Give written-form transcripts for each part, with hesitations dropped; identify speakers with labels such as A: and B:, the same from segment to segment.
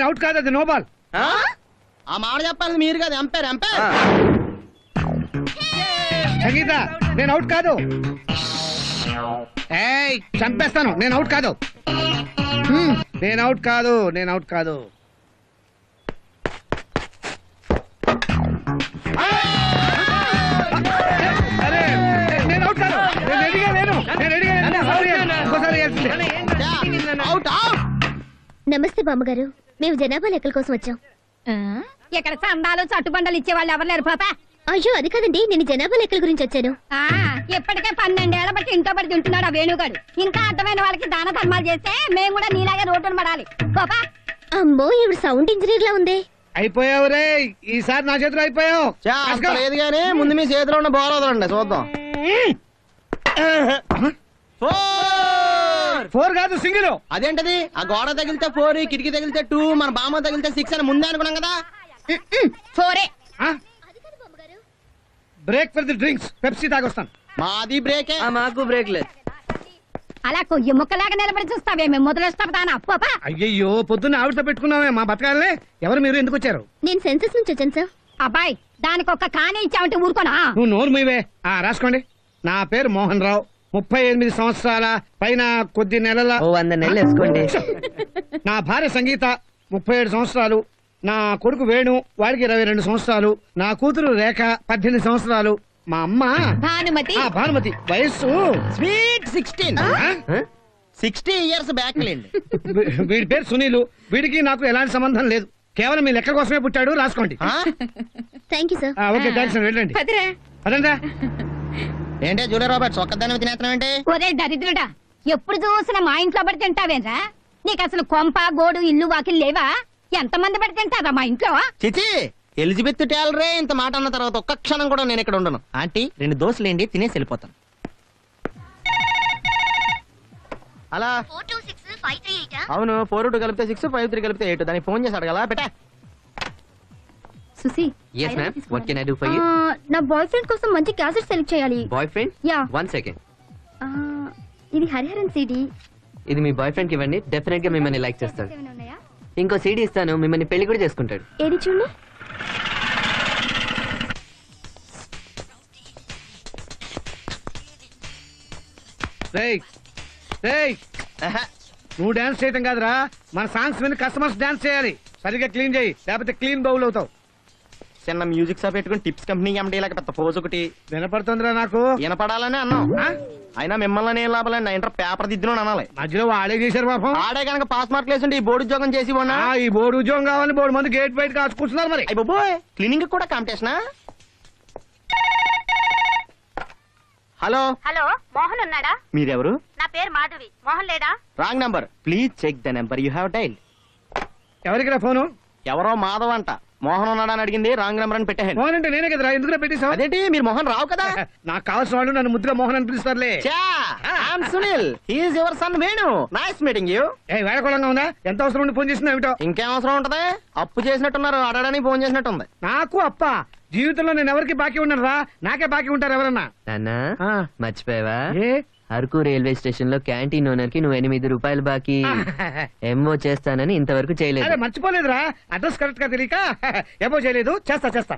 A: Out కాదు, అది no ball.
B: ఆ మాట చెప్పాలి మీరు కదా, ఎంపైర్ ఎంపైర్.
A: సంగీత నేను అవుట్ కాదు. ఏయ్ చంపేస్తాను, నేను అవుట్ కాదు. నేను అవుట్ కాదు, నేను అవుట్ కాదు. అరే నేను అవుట్ కాదు, నేను రెడీగా లేను, నేను రెడీగా లేను. ఇంకోసారి
B: అవుట్ అవుట్.
C: నమస్తే బామ్మగారు, మేము జనాభా లెక్కల కోసం వచ్చాం.
D: ఇక్కడ చందాలు చట్టుబండలు ఇచ్చే వాళ్ళు ఎవరు లేరు పాప.
C: అయ్యో అది కాదండి, నేను జనాభా లెక్కల గురించి వచ్చాను.
D: ఇప్పటికే 12 ఏళ్ల బట్టి ఇంట్లో పడి తింటున్నాడు ఆ వేణుగాడు. ఇంకా అర్థమైన వాళ్ళకి దాన ధర్మాలు చేస్తే మేము కూడా నీలాగే రోడ్డును పడాలి పాపా.
C: అమ్మో ఇవి సౌండ్ ఇంజనీర్ లా ఉంది.
A: అయిపోయావు రే, ఈసారి నా చేతిలో అయిపోయావు.
B: లేదు కానీ ముందు మీ చేతిలో ఉన్న బాల్ వదలండి చూద్దాం.
A: 4 కాదు, సింగిల్.
B: అదేంటది? ఆ గోడ తగిలితే 4, కిటికీ తగిలితే 2, మన బామ్మ తగిలితే 6 అని ముందే అనుకున్నాం కదా.
D: 4
A: break for the drinks, Pepsi తాగొస్తాను.
B: మాది బ్రేకే.
E: మాకు బ్రేక్ లేదు.
D: అలా కొయ్యి ముక్కలాగా నిలబడి చూస్తావేమే మొదలొస్తాను పాపా.
A: అయ్యయ్యో పొద్దున్న ఆవిడతో పెట్టుకున్నామే మా బతకాలే. ఎవరు మీరు, ఎందుకు వచ్చారు?
C: నేను సెన్సస్ నుంచి వచ్చాను సార్.
D: అబ్బాయి దానికి ఒక్క కాని ఇచ్చావంటే ఊరుకోనా?
A: నువ్వు నోరు మీవే. రాసుకోండి. నా పేరు మోహన్ రావు, 38 సంవత్సరాల పైన కొద్ది నెలల.
E: 100 నెలలు వేసుకోండి.
A: నా భార్య సంగీత 37 సంవత్సరాలు. నా కొడుకు వేణు, వాడికి 22 సంవత్సరాలు. నా కూతురు రేఖ 18 సంవత్సరాలు. మా అమ్మ భానుమతి, వయస్సు
B: స్వీట్ 16. 60 ఇయర్స్ బ్యాక్ లేండి.
A: వీడి పేరు సునీలు. వీడికి నాకు ఎలాంటి సంబంధం లేదు, కేవలం మీ లెక్క కోసమే పుట్టాడు. రాసుకోండి.
C: Thank you sir.
A: Okay thanks, వెళ్ళండి. అదంతా
B: ఏంటే జూలియా రాబర్ట్స్ ఒక్కదాని తినేస్తున్నావు ఏంటి?
D: ఒరే దరిద్రుడా, ఎప్పుడు చూసినా మా ఇంట్లో పడి తింటావేంరా? నీకు అసలు కొంప గోడు ఇల్లు వాకిలు లేవా? ఎంతమంది పడి తింటారా మా ఇంట్లో?
B: చిచి, ఎలిజబెత్ టేలరే ఇంత మాట అన్న తర్వాత ఒక్క క్షణం కూడా నేను ఇక్కడ ఉండను. ఆంటీ 2 దోశలేండి, తినేసి వెళ్ళిపోతాను. అలా అవును, 4 కలిపితే 6, 5 3 కలిపితే 8. దానికి ఫోన్ చేశాడు కదా బెటా.
C: సుసి,
E: yes ma'am, what can I do for you?
C: నా బాయ్ ఫ్రెండ్ కోసం మంచి క్యాసెట్ సెలెక్ట్ చేయాలి.
E: Boyfriend?
C: Yeah.
E: 1 second.
C: ఇది హరిహరన్ సిడి.
E: ఇది మీ బాయ్ ఫ్రెండ్ కి ఇవ్వండి, డెఫినెట్ గా మిమ్మల్ని లైక్ చేస్తాడు. ఇంకో సీడీ ఇస్తాను, మిమ్మల్ని పెళ్లి కూడా చేసుకుంటాడు.
C: ఏది చూడండి.
A: నువ్వు డాన్స్ చేయటం కాదురా, మన సాంగ్స్ విని కస్టమర్స్ డాన్స్ చేయాలి. సరిగ్గా క్లీన్ చేయి, లేకపోతే క్లీన్ బౌల్ అవుతావు.
B: చిన్న మ్యూజిక్ షాప్ పెట్టుకుని టిప్స్ కంపెనీ ఎండి లేక పెద్ద పోజ్ ఒకటి
A: వినపడుతుందిరా నాకు.
B: వినపడాలని అన్నాం. అయినా మిమ్మల్ని ఏం లాభాలండి, ఇంటర్ పేపర్ దిద్దును అనాలి.
A: మధ్యలో వాడే చేశారు పాపం.
B: ఆడే కనుక పాస్ మార్క్ లేదండి ఈ బోర్డు ఉద్యోగం చేసి
A: ఈ బోర్డు ఉద్యోగం కావాలని బోర్డు మంది గేట్ బయట కాచుకుంటున్నారు. మరి
B: అయిపోయి క్లీనింగ్ కూడా కాంపిటీషనా? హలో
D: హలో, మోహన్ ఉన్నాడా?
B: మీరెవరు?
D: నా పేరు మాధవి. మోహన్ లేడా?
B: Wrong number, please check the number you have dialled.
A: ఎవరికి ఫోను?
B: ఎవరో మాధవ్ అంట. మోహన్ ఉన్నాడా అని అడిగింది, రాంగ్ నెంబర్ అని పెట్టాను.
A: మోహన్ అంటే నేనే కదరా, ఎందుకు పెట్టేశావు?
B: అదేంటి మీరు మోహన్ రావు కదా?
A: నాకు కావాల్సిన వాళ్ళు నన్ను ముద్దుగా మోహన్ అని పిలుస్తారులే.
B: Sunil, he's your son Venu. Nice meeting you.
A: వేడకోళంగా ఉందా? ఎంత అవసరం ఉండి ఫోన్ చేసింది ఏమిటో?
B: ఇంకేం అవసరం ఉంటది, అప్పు చేసినట్టున్నారు, అడగడానికి ఫోన్ చేసినట్టుంది.
A: నాకు అప్ప జీవితంలో నేను ఎవరికి బాకీ ఉన్నాను రా, నాకే బాకీ ఉంటారు ఎవరన్నా.
E: నాన్నా మర్చిపోయావా?
A: ఏ
E: అరకు రైల్వే స్టేషన్ లో క్యాంటీన్ ఓనర్ కి నువ్వు 8 రూపాయలు బాకీ ఎంఓ చేస్తానని ఇంతవరకు చేయలేదు.
A: మర్చిపోలేదురా, అడ్రస్ కరెక్ట్ గా తెలియక ఏమో చేయలేదు. చేస్తా.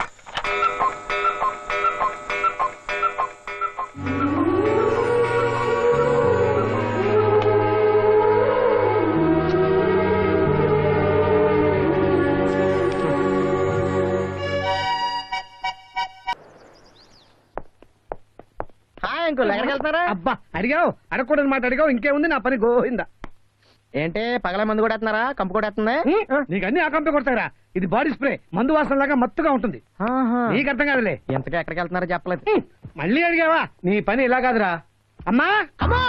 A: అబ్బా అడిగావు, అడగకూడని మాట అడిగావు. ఇంకేముంది, నా పని గోయిందా.
B: ఏంటే పగల మందు కూడా వేస్తున్నారా? కంపు కూడా వేస్తుందా?
A: నీకు అన్ని ఆ కంపే కొడతారా? ఇది బాడీ స్ప్రే, మందు వాసన లాగా మత్తుగా ఉంటుంది. నీకు అర్థం కాదులే.
B: ఎంతగా ఎక్కడికి వెళ్తున్నారో చెప్పలేదు.
A: మళ్ళీ అడిగావా? నీ పని ఇలా కాదురా. అమ్మా
B: అమ్మో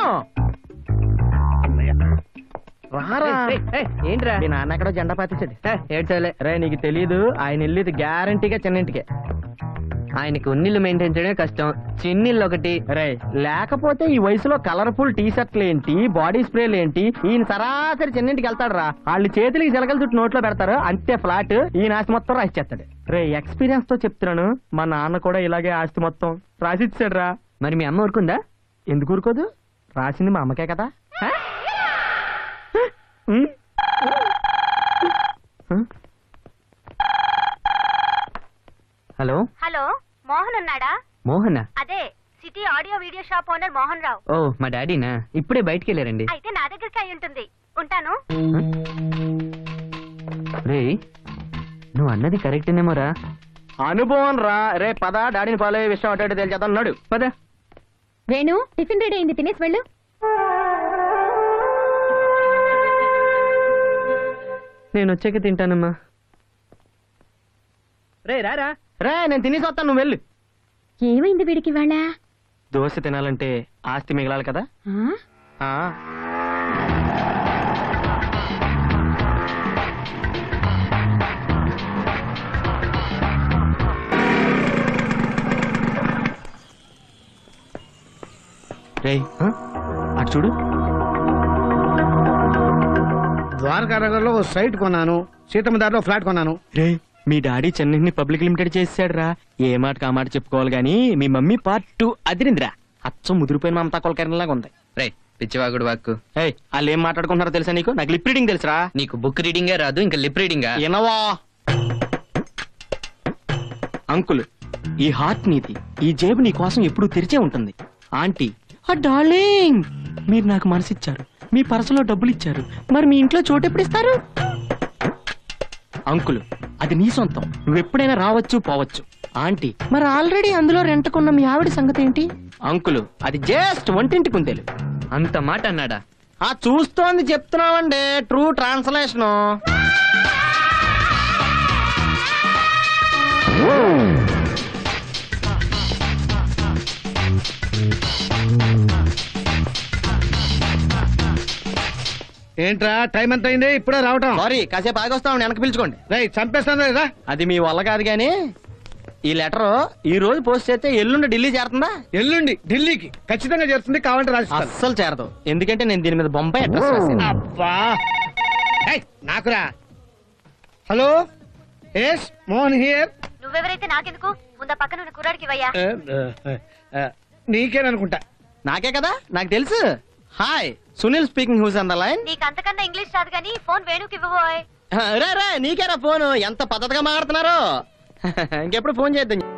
E: ఏంట్రా?
B: మీ నాన్న ఎక్కడో జెండా పాతించండి.
E: ఏడ్చాలే
B: రే, నీకు తెలీదు, ఆయన వెళ్ళేది గ్యారంటీగా చిన్నింటికే.
E: ఆయనకి ఉన్నిళ్ళు మెయింటైన్ చేయడమే కష్టం, చిన్నిళ్ళు ఒకటి.
B: రే, లేకపోతే ఈ వయసులో కలర్ఫుల్ టీ షర్ట్లు ఏంటి, బాడీ స్ప్రేలు ఏంటి? ఈయన సరాసరి చిన్నింటికి వెళ్తాడు రా. వాళ్ళు చేతులకి జలగల చుట్టూ నోట్లో పెడతారు, అంతే ఫ్లాట్. ఈయన ఆస్తి మొత్తం రాసిచ్చేస్తాడు. రే, ఎక్స్పీరియన్స్ తో చెప్తున్నాను, మా నాన్న కూడా ఇలాగే ఆస్తి మొత్తం రాసిచ్చాడు రా.
E: మరి మీ అమ్మ ఊరుకుందా?
B: ఎందుకు ఊరుకోదు? రాసింది మా అమ్మకే కదా.
E: హలో
F: హలో మోహన్ ఉన్నాడా?
E: మోహన్
F: అదే city audio video shop owner Mohan Rao.
E: ఓ మా డాడీనా ఇప్పుడే బయటికి వెళ్ళారండి.
F: అయితే నా దగ్గరికి అయి ఉంటుంది. ఉంటాను.
E: రే నువ్వు అన్నది కరెక్టేనేమోరా.
B: అనుభవం రా. రే పద, డాడీని ఫాలో అయ్యే విషయం అటు తెలిచేద్దాం. అన్నాడు పద.
C: వేణు టిఫిన్ రెడీ అయింది, తినేసి వెళ్ళు.
E: నేను వచ్చాక తింటానమ్మా.
B: రే రారా. రే నేను తినేసి వస్తాను, నువ్వు వెళ్ళు.
C: ఏమైంది వీడికి వాళ్ళ?
B: దోశ తినాలంటే ఆస్తి మిగలాలి కదా. ఆ రే అటు చూడు.
A: ద్వారకా నగర్లో ఓ సైట్ కొన్నాను, సీతమ్మ దారిలో ఫ్లాట్ కొన్నాను.
B: రే మీ డాడీ చెన్నైని పబ్లిక్ లిమిటెడ్ చేసాడు రా. ఏ మాట కా మాట చెప్పుకోవాలి గానీ మీ మమ్మీ పార్ట్ 2 అదిరిందిరా. అచ్చం ముదిరిపోయిన మమతా కొలకరణలాగా ఉంది.
E: రే పిచ్చివాగుడు వాక్కు.
B: ఏయ్ వాళ్ళు ఏం మాట్లాడుకుంటున్నారో తెలుసా నీకు? నాకు లిప్ రీడింగ్ తెలుసురా.
E: నీకు బుక్ రీడింగే రాదు, ఇంకా లిప్ రీడింగా?
B: ఎనవా అంకుల్, ఈ హార్ట్ నీది, ఈ జేబు నీ కోసం ఎప్పుడూ తెరిచే ఉంటుంది. ఆంటీ డార్లింగ్, మీరు నాకు మనసిచ్చారు, మీ పర్సులో డబ్బులు ఇచ్చారు, మరి మీ ఇంట్లో చోటు ఎప్పుడు ఇస్తారు? అంకుల్ అది నీ సొంతం, నువ్వెప్పుడైనా రావచ్చు పోవచ్చు. ఆంటీ మరి ఆల్రెడీ అందులో రెంట్కున్న మీ ఆవిడ సంగతి ఏంటి? అంకుల్ అది జస్ట్ వంటింటి కుందేలు.
E: అంత మాట అన్నాడా?
B: ఆ చూస్తోంది చెప్తున్నావండి, ట్రూ ట్రాన్స్లేషన్.
A: ఏంట్రా టైం ఎంత అయింది? ఇప్పుడే రావటం?
B: సారీ, కాసేపు ఆగొస్తాం, వెనక్కి పిలుచుకోండి.
A: రేయ్ చంపేస్తాను కదా.
B: అది మీ వల్ల కాదు గానీ ఈ లెటర్ ఈ రోజు పోస్ట్ చేస్తే ఎల్లుండి ఢిల్లీ చేరుతుందా?
A: ఎల్లుండి ఢిల్లీకి ఖచ్చితంగా చేరుతుంది, కావాలంటే రాసిస్తాను.
B: అస్సలు చేరదు, ఎందుకంటే నేను దీని మీద బొంబాయి అడ్రస్ రాశాను.
A: అబ్బా ఏయ్, నాకురా. Hello yes Mohan here.
F: నువ్వెవరైతే నాకెందుకు? ముందా పక్కన ఉన్న కుర్రాడికి ఇవ్వయ్యా.
A: నీకేననుకుంటా.
B: నాకే కదా, నాకు తెలుసు. Hi Sunil speaking, who's on the line?
F: నీకు అంతకన్నా ఇంగ్లీష్ రాదు కానీ ఫోన్ వేణుకి ఇవ్వబోయ్.
B: రే నీకేరా ఫోన్, ఎంత పద్ధతిగా మాట్లాడుతున్నారు. ఇంకెప్పుడు ఫోన్ చేద్దాం.